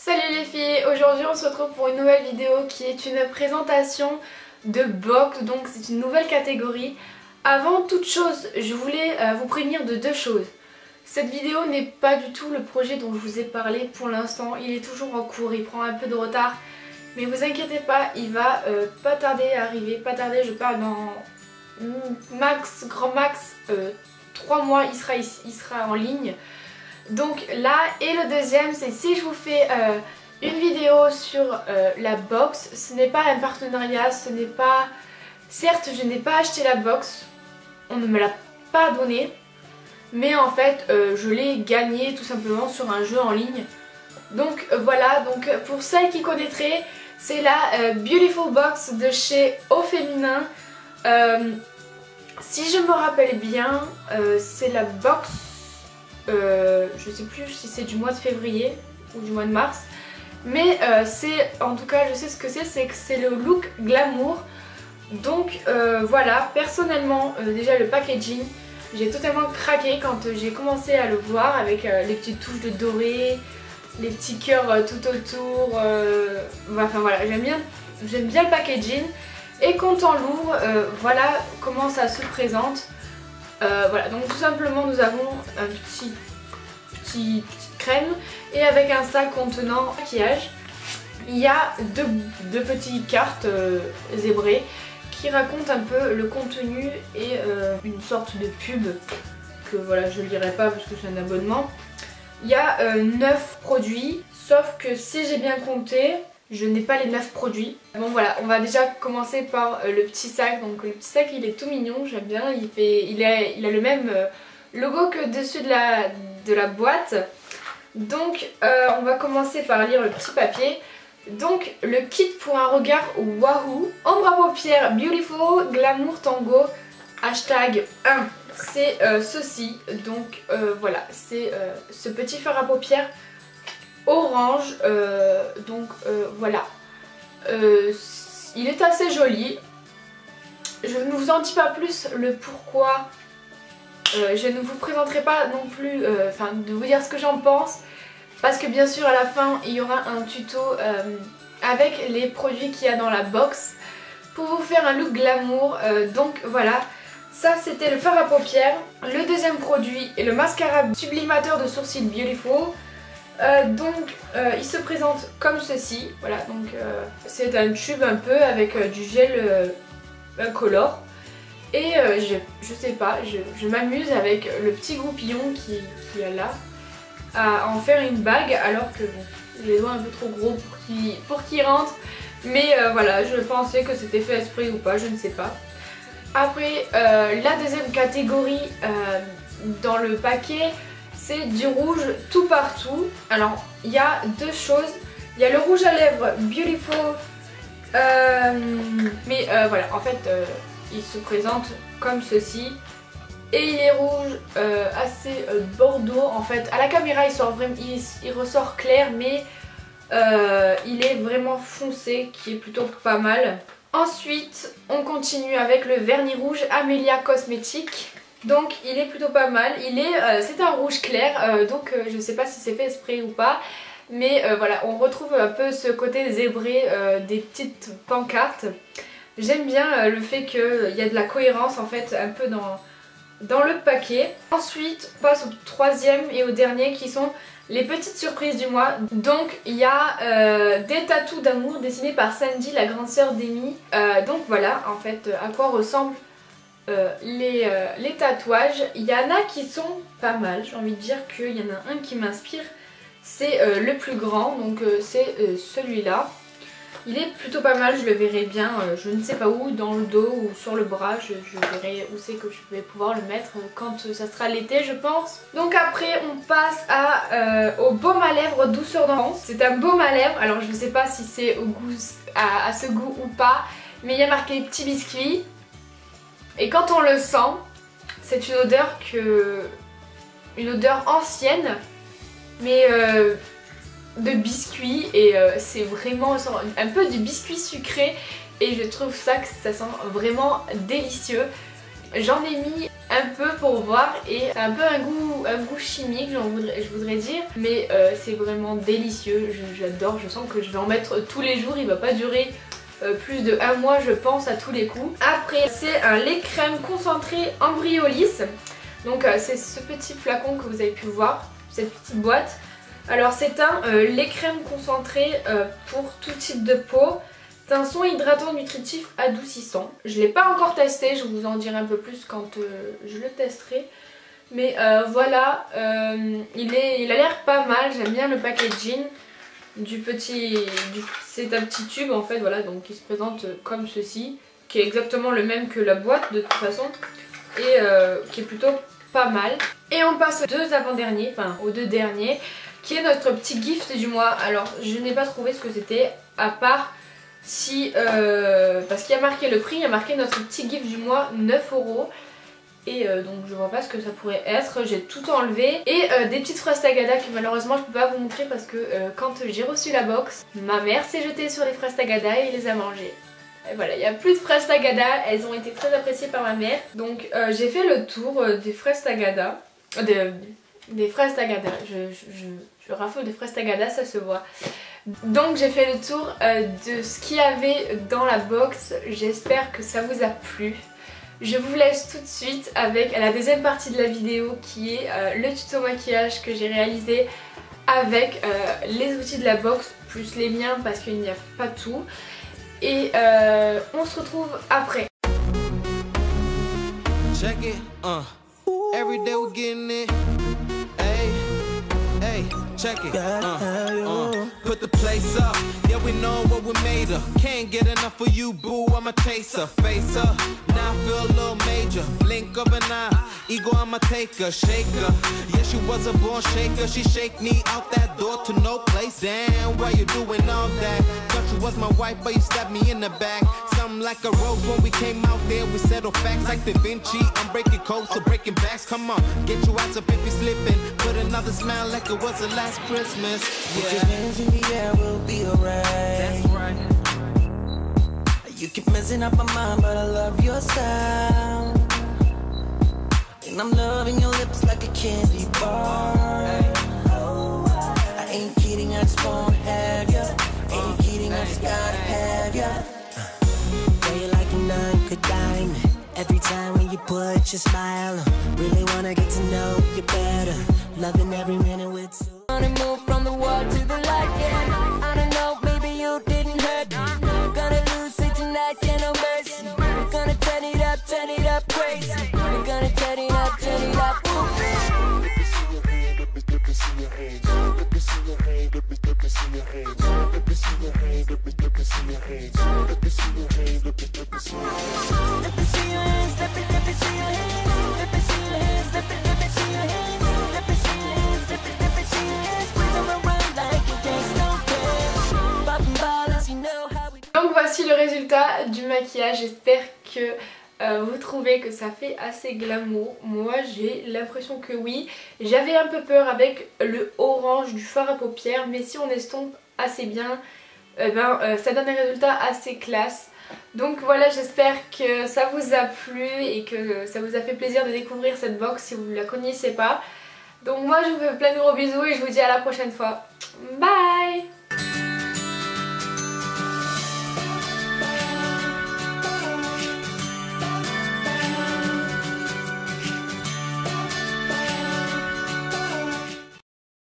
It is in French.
Salut les filles, aujourd'hui on se retrouve pour une nouvelle vidéo qui est une présentation de box, donc c'est une nouvelle catégorie. Avant toute chose, je voulais vous prévenir de deux choses. Cette vidéo n'est pas du tout le projet dont je vous ai parlé pour l'instant, il est toujours en cours, il prend un peu de retard. Mais vous inquiétez pas, il va pas tarder à arriver, pas tarder, je parle dans max, grand max 3 mois il sera en ligne. Donc là, et le deuxième, c'est si je vous fais une vidéo sur la box, ce n'est pas un partenariat, ce n'est pas... Certes, je n'ai pas acheté la box, on ne me l'a pas donnée, mais en fait, je l'ai gagnée tout simplement sur un jeu en ligne. Donc voilà, donc pour celles qui connaîtraient, c'est la Beautiful Box de chez Au Féminin. Si je me rappelle bien, c'est la box... je sais plus si c'est du mois de février ou du mois de mars, mais c'est, en tout cas je sais ce que c'est que c'est le look glamour. Donc voilà, personnellement déjà le packaging, j'ai totalement craqué quand j'ai commencé à le voir avec les petites touches de doré, les petits cœurs tout autour, enfin voilà, j'aime bien le packaging. Et quand on l'ouvre, voilà comment ça se présente. Voilà, donc tout simplement nous avons un petite crème et avec un sac contenant maquillage. Il y a deux petites cartes zébrées qui racontent un peu le contenu et une sorte de pub que voilà, je ne lirai pas parce que c'est un abonnement. Il y a 9 produits, sauf que si j'ai bien compté, je n'ai pas les 9 produits. Bon voilà, on va déjà commencer par le petit sac. Donc le petit sac il est tout mignon, j'aime bien, il a le même logo que dessus de la boîte. Donc on va commencer par lire le petit papier. Donc le kit pour un regard wahoo, ombre à paupières beautiful, glamour tango, hashtag 1. C'est ceci, donc voilà, c'est ce petit fard à paupières orange, donc voilà, il est assez joli. Je ne vous en dis pas plus le pourquoi, je ne vous présenterai pas non plus, de vous dire ce que j'en pense, parce que bien sûr à la fin il y aura un tuto avec les produits qu'il y a dans la box pour vous faire un look glamour. Donc voilà, ça c'était le fard à paupières. Le deuxième produit est le mascara sublimateur de sourcils Beautiful. Il se présente comme ceci, voilà, donc c'est un tube un peu avec du gel incolore et je sais pas, je m'amuse avec le petit goupillon qui est là à en faire une bague, alors que bon, j'ai les doigts un peu trop gros pour qu'il rentre, mais voilà, je pensais que c'était fait exprès ou pas, je ne sais pas. Après la deuxième catégorie dans le paquet, c'est du rouge tout partout. Alors il y a deux choses, il y a le rouge à lèvres Beautiful, mais voilà, en fait il se présente comme ceci et il est rouge assez bordeaux en fait. À la caméra il ressort clair, mais il est vraiment foncé, qui est plutôt pas mal. Ensuite on continue avec le vernis rouge Amelia Cosmetics. Donc il est plutôt pas mal, c'est un rouge clair, donc je sais pas si c'est fait exprès ou pas, mais voilà, on retrouve un peu ce côté zébré des petites pancartes. J'aime bien le fait qu'il y a de la cohérence en fait un peu dans le paquet. Ensuite on passe au troisième et au dernier qui sont les petites surprises du mois. Donc il y a des tatous d'amour dessinés par Sandy, la grande sœur d'Amy. Donc voilà en fait à quoi ressemblent les tatouages. Il y en a qui sont pas mal, j'ai envie de dire qu'il y en a un qui m'inspire, c'est le plus grand, donc c'est celui-là. Il est plutôt pas mal, je le verrai bien, je ne sais pas où, dans le dos ou sur le bras, je verrai où c'est que je vais pouvoir le mettre quand ça sera l'été je pense. Donc après on passe au baume à lèvres douceur d'enfance. C'est un baume à lèvres, alors je ne sais pas si c'est à ce goût ou pas, mais il y a marqué petit biscuit. Et quand on le sent, c'est une odeur ancienne, mais de biscuit, et c'est vraiment un peu du biscuit sucré et je trouve ça que ça sent vraiment délicieux. J'en ai mis un peu pour voir et c'est un peu un goût chimique je voudrais dire, mais c'est vraiment délicieux, j'adore, je sens que je vais en mettre tous les jours, il va pas durer plus de 1 mois je pense à tous les coups. Après c'est un lait crème concentré Embryolis, donc c'est ce petit flacon que vous avez pu voir, cette petite boîte. Alors c'est un lait crème concentré pour tout type de peau. C'est un soin hydratant nutritif adoucissant. Je ne l'ai pas encore testé, je vous en dirai un peu plus quand je le testerai. Mais voilà, il a l'air pas mal, j'aime bien le packaging c'est un petit tube en fait, voilà, donc qui se présente comme ceci, qui est exactement le même que la boîte de toute façon, et qui est plutôt pas mal. Et on passe aux deux avant-derniers, enfin aux deux derniers, qui est notre petit gift du mois. Alors je n'ai pas trouvé ce que c'était, à part si parce qu'il y a marqué le prix, il y a marqué notre petit gift du mois 9 €. Et donc je vois pas ce que ça pourrait être, j'ai tout enlevé. Et des petites fraises tagada que malheureusement je peux pas vous montrer parce que quand j'ai reçu la box, ma mère s'est jetée sur les fraises tagada et les a mangées. Et voilà, il n'y a plus de fraises tagada, elles ont été très appréciées par ma mère. Donc j'ai fait le tour des fraises tagada, des fraises tagada, je raffole des fraises tagada, ça se voit. Donc j'ai fait le tour de ce qu'il y avait dans la box, j'espère que ça vous a plu. Je vous laisse tout de suite avec la deuxième partie de la vidéo qui est le tuto maquillage que j'ai réalisé avec les outils de la box plus les miens parce qu'il n'y a pas tout. Et on se retrouve après. Check it, every day we're getting it. Hey, check it, put the place up. Yeah, we know what we made of. Can't get enough of you, boo. I'm a chaser, face up. Now I feel a little major. Blink of an eye, ego I'ma take her, shake her. Yeah, she was a born shaker. She shake me out that door to no place. Damn, why you doing all that? Thought you was my wife, but you stabbed me in the back. Something like a rose when we came out there. We settle facts like Da Vinci. I'm breaking codes, so breaking backs. Come on, get your ass up if you slipping. Put another smile like it was the last Christmas. Yeah. Put your hands in the air, we'll be alright. That's right. You keep messing up my mind, but I love your style. And I'm loving your lips like a candy bar. I ain't kidding, I just wanna have ya. Ain't kidding, I just gotta have ya. Girl, you're like a nine-cut diamond. Every time when you put your smile on, really wanna get to know you better. Loving every minute with you. Wanna move from the wall to the light, yeah. I don't know, maybe you didn't hurt me. Gonna lose it tonight, yeah, no mercy. We're gonna turn it up crazy. We're gonna turn it up, turn it up. Let me see your hand, let me see your hands. Let me see your hand, let me see your hands. Let me see your hand, let me see your hands. Let me see your hand, let me see your hands. Let me see your hands, let me see your hands. Let me see your hands, let me see your hands. Let me see your hands, let me see your hands. Bring them around like you dance, no care. Popping bottles, you know how we. Donc voici le résultat du maquillage, j'espère que vous trouvez que ça fait assez glamour. Moi j'ai l'impression que oui. J'avais un peu peur avec le orange du fard à paupières, mais si on estompe assez bien, ça donne un résultat assez classe. Donc voilà, j'espère que ça vous a plu et que ça vous a fait plaisir de découvrir cette box si vous ne la connaissiez pas. Donc moi je vous fais plein de gros bisous et je vous dis à la prochaine fois. Bye!